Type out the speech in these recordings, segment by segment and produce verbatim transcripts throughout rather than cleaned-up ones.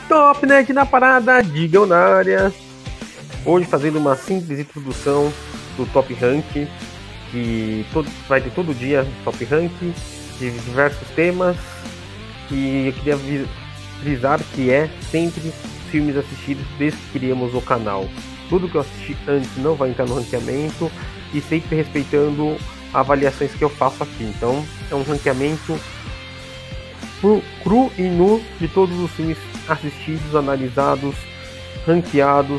Top Nerd na parada, Digam na área. Hoje fazendo uma simples introdução do Top Rank, que todo, vai ter todo dia Top Rank, de diversos temas. E eu queria frisar que é sempre filmes assistidos desde que criamos o canal. Tudo que eu assisti antes não vai entrar no ranqueamento e sempre respeitando avaliações que eu faço aqui. Então é um ranqueamento cru e nu de todos os filmes assistidos, analisados, ranqueados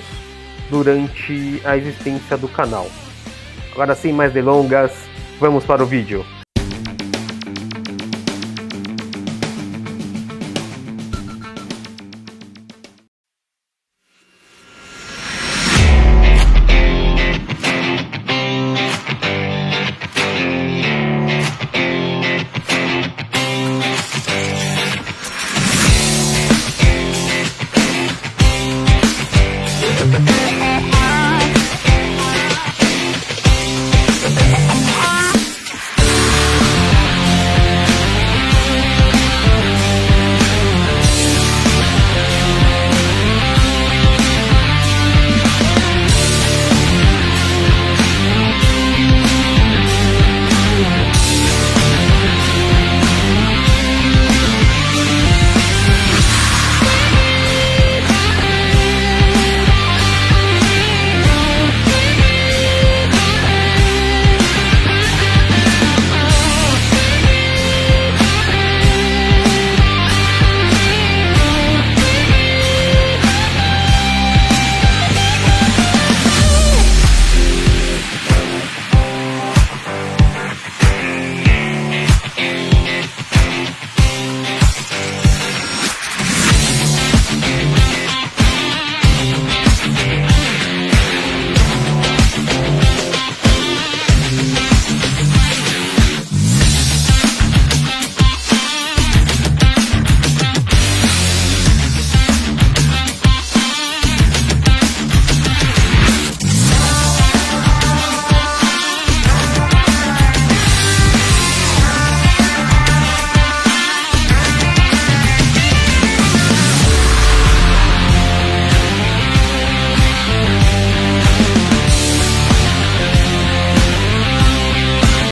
durante a existência do canal. Agora, sem mais delongas, vamos para o vídeo.